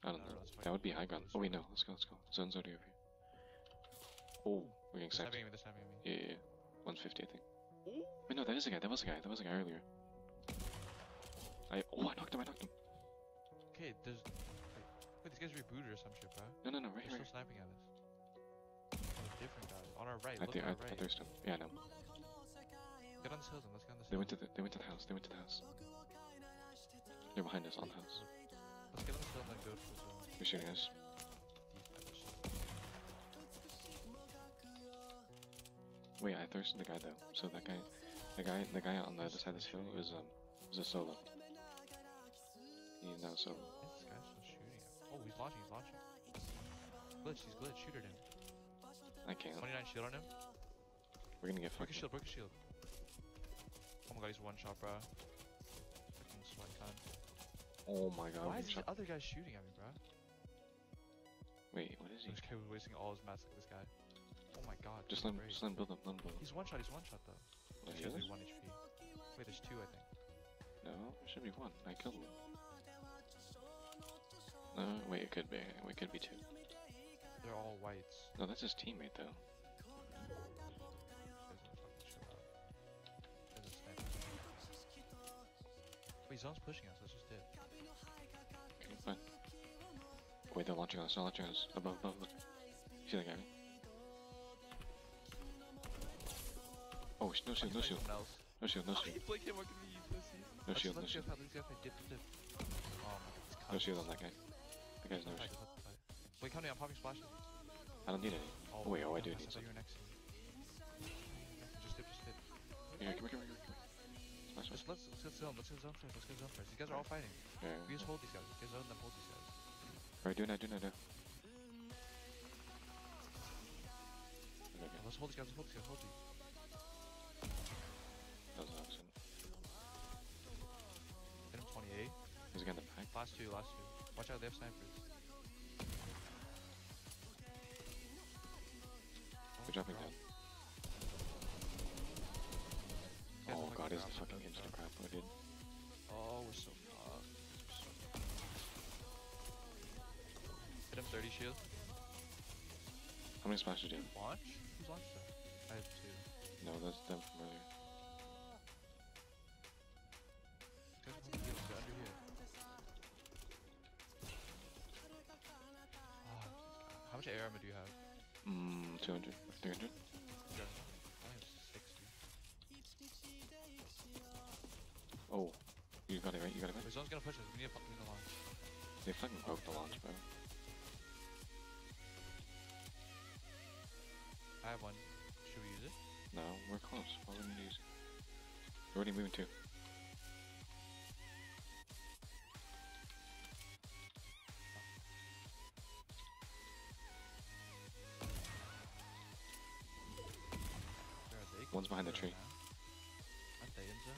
I don't No, know. that's fine. That would be high ground. Oh wait, no. Let's go, let's go. Zone's already over here. Oh, we're getting sacked. They're snapping at me. Yeah. 150, I think. Ooh. Wait, no, that is a guy. That was a guy. That was a guy earlier. I knocked him. I knocked him. Okay, there's... Wait, these guys rebooted or some shit, bro. No, right They're here. still snapping at us. Oh, different guys. On our right, I look on our think I right. thirst him. Yeah, I know. Get on this hill then, let's get on this They hill. went to the house. They went to the house. They're behind us on the house. Let's get on this hill and then go to the zone. They're shooting us. Wait, I thirsted the guy though. So that guy, the guy on the other side of this hill is a solo. He's now solo. This guy's still shooting at me. Oh, he's launching. He's glitched, shoot at him. I can't. 29 shield on him. We're gonna get Break fucked. his shield. Oh my god, he's one shot, bro. Fucking sweat cunt. Oh my god. Why is this other guy shooting at me, bro? Wait, what is he? This guy was wasting all his mats like this guy. Oh my god. Just let him build up. Let him build up. He's one shot though. Oh, This he guy's is? only 1 HP. Wait, there's 2, I think. No, there should be one. I killed one. No, wait, it could be. It could be two. They're all whites. No, that's his teammate though. Wait, Zone's pushing us, let's just dip. Okay, fine. Wait, they're launching us. They're launching us. Above. See that guy? Right? Oh, no shield. No shield. He flicked him, what can we use this? No shield. Let's go dip. Oh my god. No shield on that guy. That guy's no shield. Wait, come to me, I'm popping splashes. I don't need any. Oh wait, I do need I thought some. you were next to me. Just dip. Here, come here. Smash. Let's get zone first. These guys are all fighting. Yeah. We just hold these guys. Get zone, then hold these guys. Alright, do that. Okay. Let's hold these guys. Hold these. That was an accident. Hit him 28. He's again the back. Last two. Watch out, they have snipers. We're dropping down. Oh god, is the fucking instant crap I did. Oh, we're so fucked. Hit him 30 shield. How many splashes do you have? Launch? Who's launched that? I have 2. No, that's them from earlier. Guys, want to get under here. Oh, how much air armor do you have? 200, 300. I have 60. Oh, you got it right. Wait, Zone's gonna push us. We need to launch. They fucking broke the launch, bro. I have one. Should we use it? No, we're close. Why would we use it? We're already moving too. Where are they? One's behind the tree. Aren't they in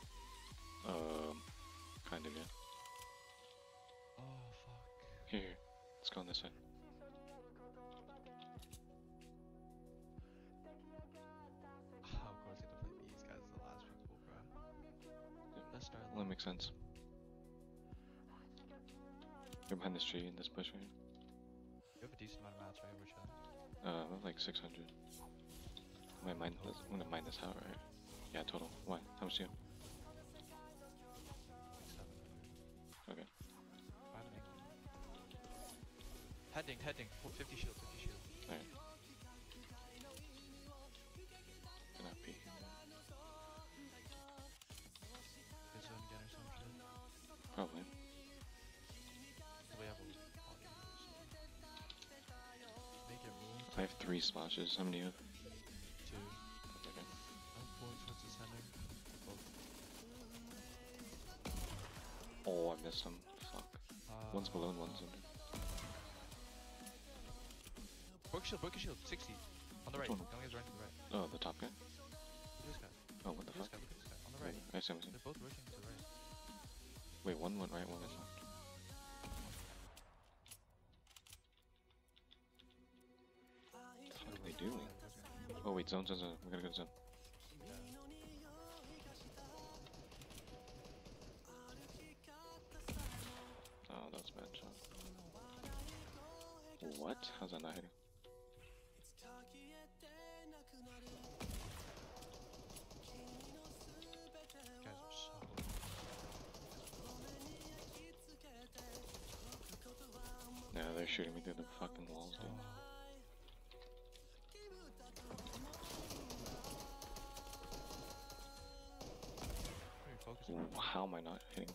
Kind of, yeah. Oh, fuck. Here. Let's go on this side. Of course, you have to play these guys as the last people, bro. Yeah. Let's start. Well, that makes sense. You're behind this tree in this bush right here. You have a decent amount of mats, right? We're chilling. Like 600. I'm gonna mine this out, right? Yeah, total. Why? How much do you have? Like 700. Okay. Heading. 50 shield. Alright. Gonna be. Get zone again or some shit. Probably. We have a make it room. I have 3 splashes. How many do you have? 2. Okay. I'm pulling towards the center. Oh, I missed some. Fuck. One's below and one's under. Broke shield, 60. On the right. Which one? Don't get right to the right. Oh, the top guy? Look at this guy. Oh, what the fuck? Look at this guy. On the right. I see. They're both working to the right. Wait, one went right, one went left. What are they doing? Oh wait, zone. We gotta go to zone. Oh, that was a bad shot. What? How's that not hitting? Guys are so. Yeah, they're shooting me through the fucking walls, dude. Very focused. Ooh, how am I not hitting?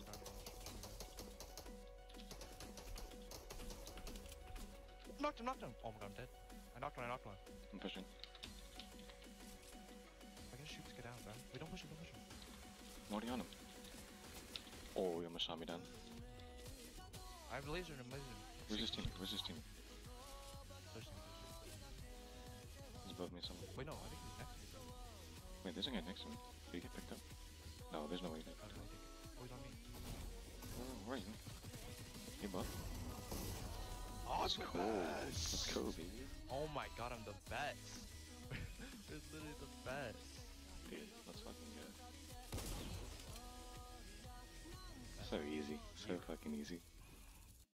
Knocked him, knocked him! Oh my god, I'm dead. I knocked one. I'm pushing. I can shoot this guy down, bro. Wait, don't push him. I'm already on him. Oh, he almost shot me down. I have lasered him. Where's his team? Push him. He's above me somewhere. Wait, no, I think he's next to me, bro. Wait, there's a guy next to me. Did he get picked up? No, there's no way he got I picked don't up. think. Oh, he's on me. Where are you? Hey, bud. Oh, Let's go. Let's go, baby. Oh my god, I'm the best. It's literally the best. Dude, let's fucking go. So easy. So fucking easy.